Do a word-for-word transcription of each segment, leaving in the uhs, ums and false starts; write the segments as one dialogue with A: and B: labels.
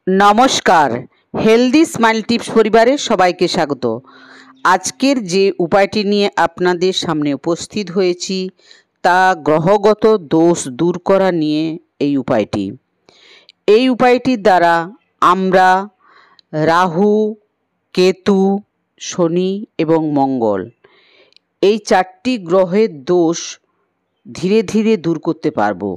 A: नमस्कार healthy smile tips परिवारे सबाइके स्वागत। आजकेर जे उपायटी निये आपनादेर सामने उपस्थित हयेछि ता ग्रहगत दोष दूर करा निये एई उपायटी। एई उपायटिर द्वारा आमरा राहु केतु शनि एवं मंगल एई चारटी ग्रहेर दोष धीरे धीरे दूर करते पारबो।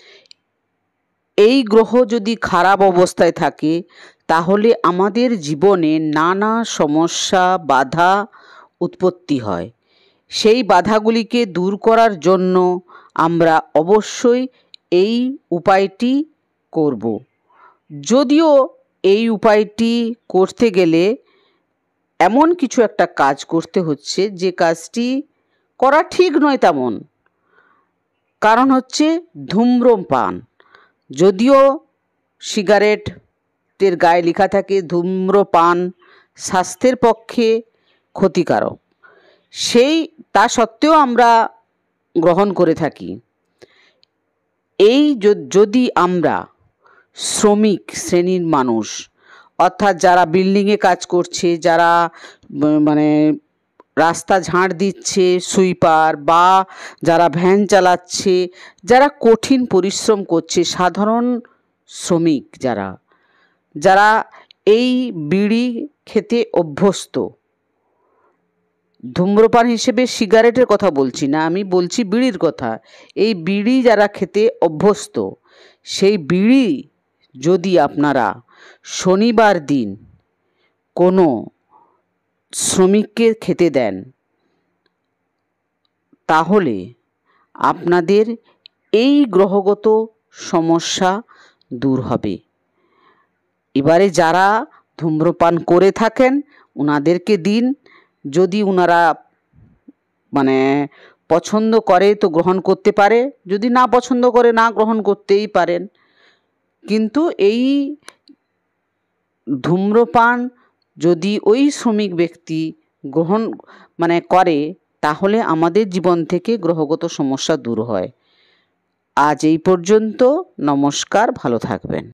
A: এই গ্রহ যদি খারাপ অবস্থায় থাকে তাহলে আমাদের জীবনে নানা সমস্যা বাধা উৎপত্তি হয়। সেই বাধাগুলিকে দূর করার জন্য আমরা অবশ্যই এই উপায়টি করব। যদিও এই উপায়টি করতে গেলে এমন কিছু একটা কাজ করতে হচ্ছে যে কাজটি করা ঠিক নয় তেমন, কারণ হচ্ছে ধূম্রপান। যদিও সিগারেটের গায়ে লেখা থাকে ধূম্রপান স্বাস্থ্যের পক্ষে ক্ষতিকারক, সেই তা সত্ত্বেও আমরা গ্রহণ করে থাকি। এই যদি আমরা শ্রমিক শ্রেণীর মানুষ, অর্থাৎ যারা বিল্ডিংয়ে কাজ করছে, যারা মানে রাস্তা ঝাড় দিচ্ছে সুইপার, বা যারা ভ্যান চালাচ্ছে, যারা কঠিন পরিশ্রম করছে, সাধারণ শ্রমিক যারা যারা এই বিড়ি খেতে অভ্যস্ত, ধূম্রপান হিসেবে সিগারেটের কথা বলছি না, আমি বলছি বিড়ির কথা। এই বিড়ি যারা খেতে অভ্যস্ত, সেই বিড়ি যদি আপনারা শনিবার দিন কোনো শ্রমিককে খেতে দেন তাহলে আপনাদের এই গ্রহগত সমস্যা দূর হবে। এবারে যারা ধূম্রপান করে থাকেন ওনাদেরকে দিন, যদি ওনারা মানে পছন্দ করে তো গ্রহণ করতে পারে, যদি না পছন্দ করে না গ্রহণ করতেই পারেন। কিন্তু এই ধূম্রপান যদি ওই শ্রমিক ব্যক্তি গ্রহণ মানে করে তাহলে আমাদের জীবন থেকে গ্রহগত সমস্যা দূর হয়। আজ এই পর্যন্ত, নমস্কার, ভালো থাকবেন।